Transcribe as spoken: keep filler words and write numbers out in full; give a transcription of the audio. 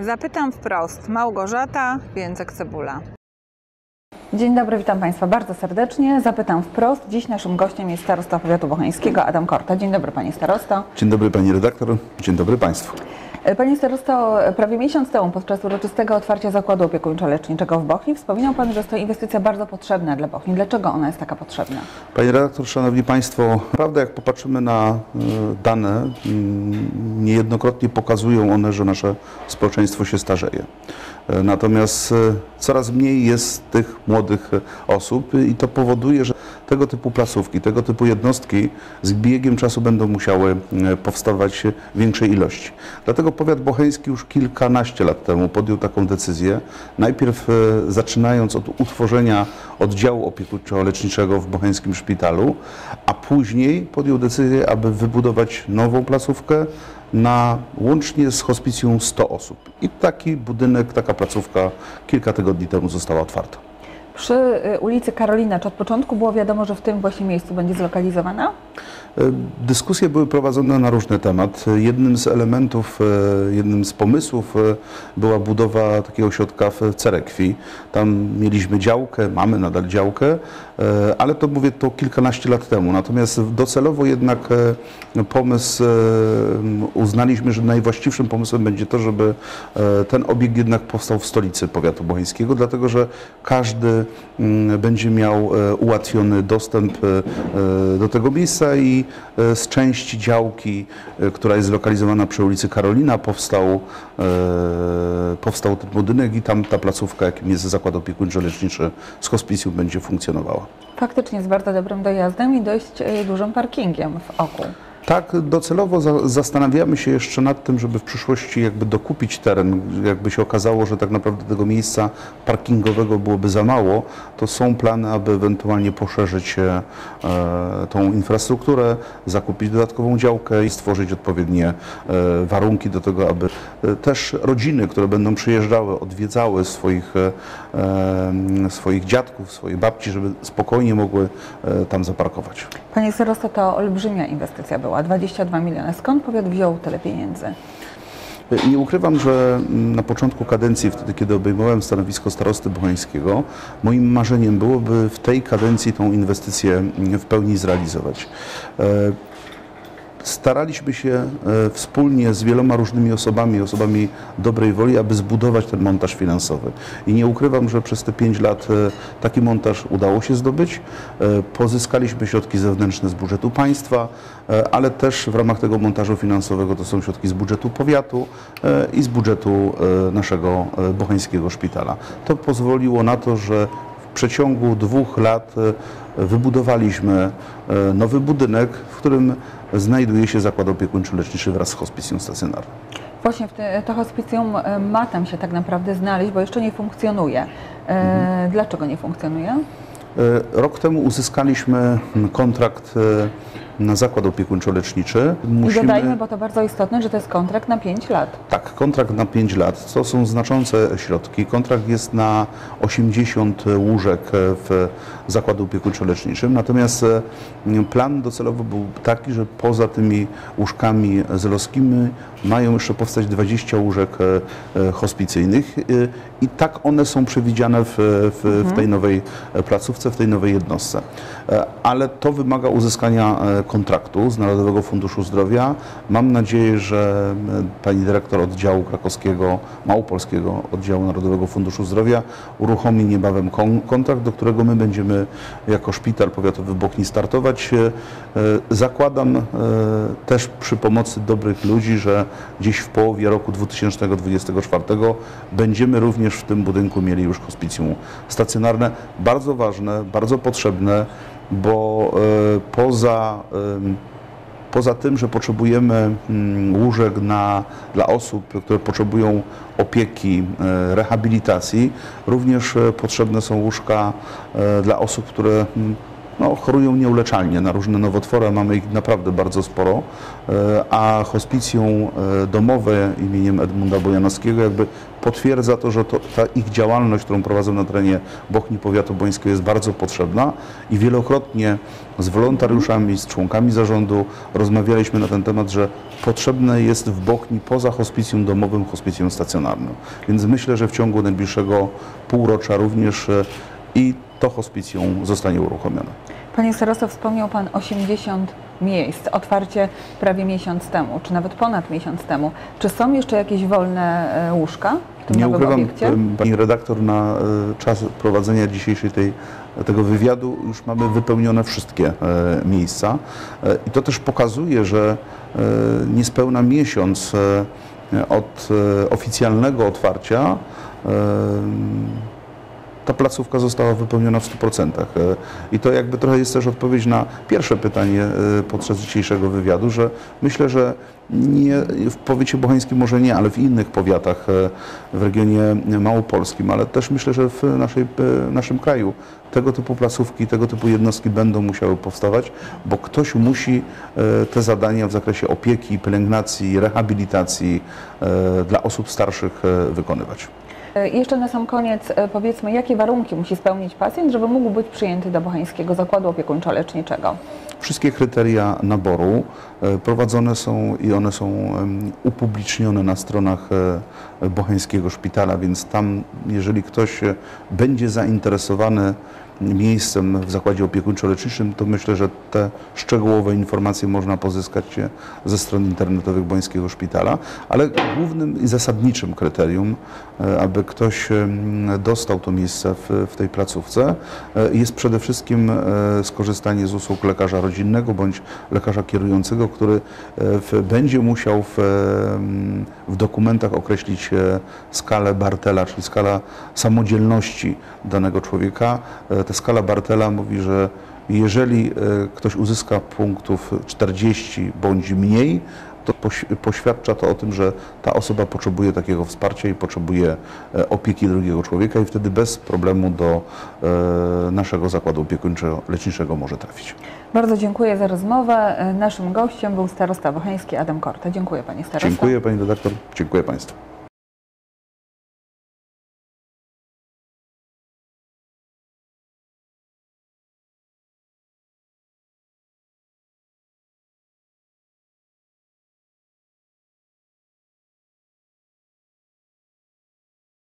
Zapytam wprost. Małgorzata Więcek-Cebula. Dzień dobry, witam Państwa bardzo serdecznie. Zapytam wprost. Dziś naszym gościem jest starosta powiatu bocheńskiego Adam Korta. Dzień dobry, panie starosto. Dzień dobry, pani redaktor. Dzień dobry państwu. Panie starosto, prawie miesiąc temu podczas uroczystego otwarcia zakładu opiekuńczo-leczniczego w Bochni wspominał pan, że jest to inwestycja bardzo potrzebna dla Bochni. Dlaczego ona jest taka potrzebna? Panie redaktor, szanowni państwo, naprawdę jak popatrzymy na dane, niejednokrotnie pokazują one, że nasze społeczeństwo się starzeje. Natomiast coraz mniej jest tych młodych osób i to powoduje, że tego typu placówki, tego typu jednostki z biegiem czasu będą musiały powstawać w większej ilości. Dlatego powiat bocheński już kilkanaście lat temu podjął taką decyzję, najpierw zaczynając od utworzenia oddziału opiekuńczo-leczniczego w bocheńskim szpitalu, a później podjął decyzję, aby wybudować nową placówkę na łącznie z hospicjum sto osób. I taki budynek, taka placówka kilka tygodni temu została otwarta. Przy ulicy Karolina, czy od początku było wiadomo, że w tym właśnie miejscu będzie zlokalizowana? Dyskusje były prowadzone na różny temat. Jednym z elementów, jednym z pomysłów była budowa takiego ośrodka w Cerekwi. Tam mieliśmy działkę, mamy nadal działkę, ale to mówię to kilkanaście lat temu. Natomiast docelowo jednak pomysł uznaliśmy, że najwłaściwszym pomysłem będzie to, żeby ten obiekt jednak powstał w stolicy powiatu bocheńskiego, dlatego że każdy będzie miał ułatwiony dostęp do tego miejsca i z części działki, która jest zlokalizowana przy ulicy Karolina, powstał, powstał ten budynek i tam ta placówka, jakim jest zakład opiekuńczo-leczniczy z hospicjum, będzie funkcjonowała. Faktycznie z bardzo dobrym dojazdem i dość dużym parkingiem w oku. Tak, docelowo za, zastanawiamy się jeszcze nad tym, żeby w przyszłości jakby dokupić teren. Jakby się okazało, że tak naprawdę tego miejsca parkingowego byłoby za mało, to są plany, aby ewentualnie poszerzyć e, tą infrastrukturę, zakupić dodatkową działkę i stworzyć odpowiednie e, warunki do tego, aby e, też rodziny, które będą przyjeżdżały, odwiedzały swoich, e, swoich dziadków, swoje babci, żeby spokojnie mogły e, tam zaparkować. Panie starosto, to olbrzymia inwestycja była, dwadzieścia dwa miliony. Skąd powiat wziął tyle pieniędzy? Nie ukrywam, że na początku kadencji, wtedy kiedy obejmowałem stanowisko starosty bocheńskiego, moim marzeniem byłoby w tej kadencji tą inwestycję w pełni zrealizować. Staraliśmy się wspólnie z wieloma różnymi osobami, osobami dobrej woli, aby zbudować ten montaż finansowy. I nie ukrywam, że przez te pięć lat taki montaż udało się zdobyć. Pozyskaliśmy środki zewnętrzne z budżetu państwa, ale też w ramach tego montażu finansowego to są środki z budżetu powiatu i z budżetu naszego bocheńskiego szpitala. To pozwoliło na to, że w przeciągu dwóch lat wybudowaliśmy nowy budynek, w którym znajduje się zakład opiekuńczo-leczniczy wraz z hospicjum stacjonarnym. Właśnie to hospicjum ma tam się tak naprawdę znaleźć, bo jeszcze nie funkcjonuje. Mhm. Dlaczego nie funkcjonuje? Rok temu uzyskaliśmy kontrakt na zakład opiekuńczo-leczniczy. Musimy... I dodajmy, bo to bardzo istotne, że to jest kontrakt na pięć lat. Tak, kontrakt na pięć lat. To są znaczące środki. Kontrakt jest na osiemdziesiąt łóżek w zakładzie opiekuńczo-leczniczym. Natomiast plan docelowo był taki, że poza tymi łóżkami zelowskimi mają jeszcze powstać dwadzieścia łóżek hospicyjnych i tak one są przewidziane w, w, mhm. w tej nowej placówce, w tej nowej jednostce. Ale to wymaga uzyskania kontraktu z Narodowego Funduszu Zdrowia. Mam nadzieję, że pani dyrektor oddziału krakowskiego, małopolskiego oddziału Narodowego Funduszu Zdrowia uruchomi niebawem kon kontrakt, do którego my będziemy jako szpital powiatowy w Bochni startować. Zakładam też przy pomocy dobrych ludzi, że gdzieś w połowie roku dwa tysiące dwudziestego czwartego będziemy również w tym budynku mieli już hospicjum stacjonarne. Bardzo ważne, bardzo potrzebne, bo poza, poza tym, że potrzebujemy łóżek na, dla osób, które potrzebują opieki, rehabilitacji, również potrzebne są łóżka dla osób, które no, chorują nieuleczalnie na różne nowotwory, mamy ich naprawdę bardzo sporo, a hospicjum domowe imieniem Edmunda Bojanowskiego jakby potwierdza to, że to, ta ich działalność, którą prowadzą na terenie Bochni Powiatu Bońskiego, jest bardzo potrzebna i wielokrotnie z wolontariuszami, z członkami zarządu rozmawialiśmy na ten temat, że potrzebne jest w Bochni poza hospicjum domowym hospicjum stacjonarnym. Więc myślę, że w ciągu najbliższego półrocza również i to hospicjum zostanie uruchomione. Panie starosto, wspomniał Pan osiemdziesiąt miejsc, otwarcie prawie miesiąc temu, czy nawet ponad miesiąc temu. Czy są jeszcze jakieś wolne e, łóżka w tym Nie nowym ukrywam, obiekcie? pani redaktor, na e, czas prowadzenia dzisiejszej tej, tego wywiadu już mamy wypełnione wszystkie e, miejsca e, i to też pokazuje, że e, niespełna miesiąc e, od e, oficjalnego otwarcia e, ta placówka została wypełniona w stu procentach. I to jakby trochę jest też odpowiedź na pierwsze pytanie podczas dzisiejszego wywiadu, że myślę, że nie, w powiecie bocheńskim może nie, ale w innych powiatach w regionie małopolskim, ale też myślę, że w naszej, naszym kraju tego typu placówki, tego typu jednostki będą musiały powstawać, bo ktoś musi te zadania w zakresie opieki, pielęgnacji, rehabilitacji dla osób starszych wykonywać. Jeszcze na sam koniec powiedzmy, jakie warunki musi spełnić pacjent, żeby mógł być przyjęty do Bocheńskiego Zakładu Opiekuńczo-Leczniczego? Wszystkie kryteria naboru prowadzone są i one są upublicznione na stronach Bocheńskiego Szpitala, więc tam, jeżeli ktoś będzie zainteresowany miejscem w zakładzie opiekuńczo-leczniczym, to myślę, że te szczegółowe informacje można pozyskać ze stron internetowych Bońskiego Szpitala, ale głównym i zasadniczym kryterium, aby ktoś dostał to miejsce w, w tej placówce, jest przede wszystkim skorzystanie z usług lekarza rodzinnego bądź lekarza kierującego, który w, będzie musiał w, w dokumentach określić skalę Bartela, czyli skala samodzielności danego człowieka. Ta skala Bartela mówi, że jeżeli ktoś uzyska punktów czterdzieści bądź mniej, to poświadcza to o tym, że ta osoba potrzebuje takiego wsparcia i potrzebuje opieki drugiego człowieka i wtedy bez problemu do naszego zakładu opiekuńczo-leczniczego może trafić. Bardzo dziękuję za rozmowę. Naszym gościem był starosta bocheński Adam Korte. Dziękuję Panie starosto. Dziękuję Pani redaktor, dziękuję Państwu.